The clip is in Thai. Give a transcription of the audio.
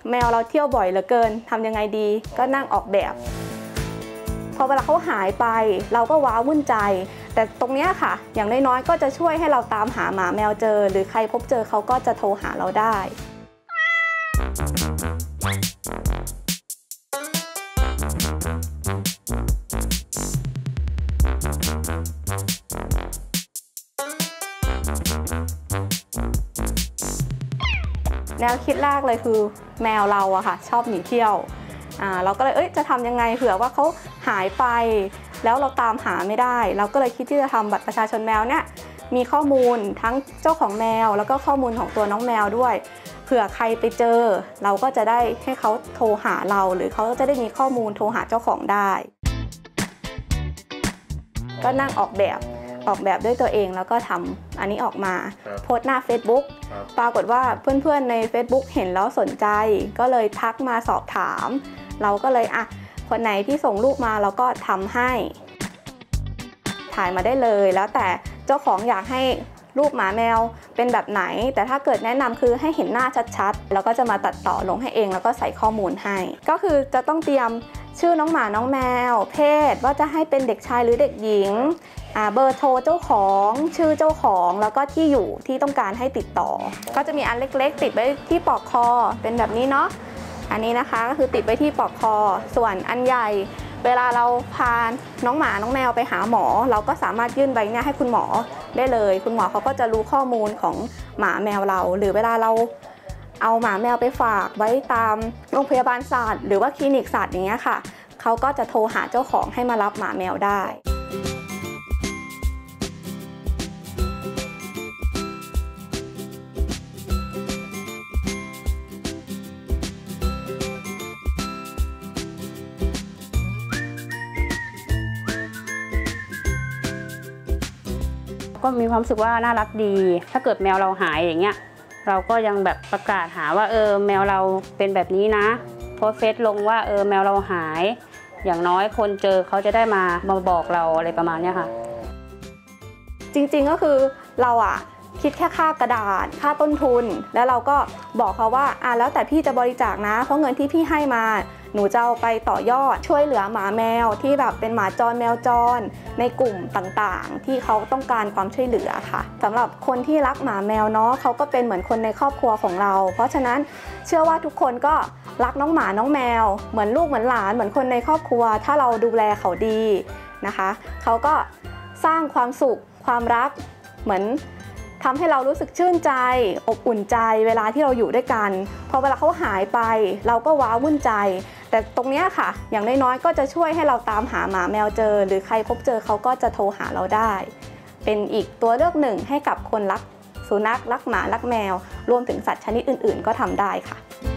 แมวเราเที่ยวบ่อยเหลือเกินทำยังไงดีก็นั่งออกแบบพอเวลาเขาหายไปเราก็ว้าวุ่นใจแต่ตรงนี้ค่ะอย่างน้อยๆก็จะช่วยให้เราตามหาหมาแมวเจอหรือใครพบเจอเขาก็จะโทรหาเราได้แนวคิดแรกเลยคือแมวเราอะค่ะชอบหนีเที่ยวเราก็เลยจะทำยังไงเผื่อว่าเขาหายไปแล้วเราตามหาไม่ได้เราก็เลยคิดที่จะทำบัตรประชาชนแมวเนี่ยมีข้อมูลทั้งเจ้าของแมวแล้วก็ข้อมูลของตัวน้องแมวด้วยเผื่อใครไปเจอเราก็จะได้ให้เขาโทรหาเราหรือเขาจะได้มีข้อมูลโทรหาเจ้าของได้ก็นั่งออกแบบด้วยตัวเองแล้วก็ทำอันนี้ออกมาโพสต์หน้า Facebook ปรากฏว่าเพื่อนๆใน Facebook เห็นแล้วสนใจก็เลยทักมาสอบถามเราก็เลยคนไหนที่ส่งรูปมาเราก็ทำให้ถ่ายมาได้เลยแล้วแต่เจ้าของอยากให้รูปหมาแมวเป็นแบบไหนแต่ถ้าเกิดแนะนำคือให้เห็นหน้าชัดๆแล้วก็จะมาตัดต่อลงให้เองแล้วก็ใส่ข้อมูลให้ก็คือจะต้องเตรียมชื่อน้องหมาน้องแมวเพศว่าจะให้เป็นเด็กชายหรือเด็กหญิงเบอร์โทรเจ้าของชื่อเจ้าของแล้วก็ที่อยู่ที่ต้องการให้ติดต่อก็จะมีอันเล็กๆติดไว้ที่ปลอกคอเป็นแบบนี้เนาะอันนี้นะคะก็คือติดไว้ที่ปลอกคอส่วนอันใหญ่เวลาเราพาน้องหมาน้องแมวไปหาหมอเราก็สามารถยื่นใบเนี่ยให้คุณหมอได้เลยคุณหมอเขาก็จะรู้ข้อมูลของหมาแมวเราหรือเวลาเราเอาหมาแมวไปฝากไว้ตามโรงพยาบาลสัตว์หรือว่าคลินิกสัตว์อย่างเงี้ยค่ะเขาก็จะโทรหาเจ้าของให้มารับหมาแมวได้ก็มีความรู้สึกว่าน่ารักดีถ้าเกิดแมวเราหายอย่างเงี้ยเราก็ยังแบบประกาศหาว่าแมวเราเป็นแบบนี้นะโพสเฟซลงว่าแมวเราหายอย่างน้อยคนเจอเขาจะได้มาบอกเราอะไรประมาณนี้ค่ะจริงๆก็คือเราคิดแค่ค่ากระดาษค่าต้นทุนแล้วเราก็บอกเขาว่าแล้วแต่พี่จะบริจาคนะเพราะเงินที่พี่ให้มาหนูจะเอาไปต่อยอดช่วยเหลือหมาแมวที่แบบเป็นหมาจรแมวจรในกลุ่มต่างๆที่เขาต้องการความช่วยเหลือค่ะสำหรับคนที่รักหมาแมวเนาะเขาก็เป็นเหมือนคนในครอบครัวของเราเพราะฉะนั้นเชื่อว่าทุกคนก็รักน้องหมาน้องแมวเหมือนลูกเหมือนหลานเหมือนคนในครอบครัวถ้าเราดูแลเขาดีนะคะเขาก็สร้างความสุขความรักเหมือนทำให้เรารู้สึกชื่นใจอบอุ่นใจเวลาที่เราอยู่ด้วยกันพอเวลาเขาหายไปเราก็ว้าวุ่นใจแต่ตรงนี้ค่ะอย่างน้อยๆก็จะช่วยให้เราตามหาหมาแมวเจอหรือใครพบเจอเขาก็จะโทรหาเราได้เป็นอีกตัวเลือกหนึ่งให้กับคนรักสุนัขรักหมารักแมวรวมถึงสัตว์ชนิดอื่นๆก็ทำได้ค่ะ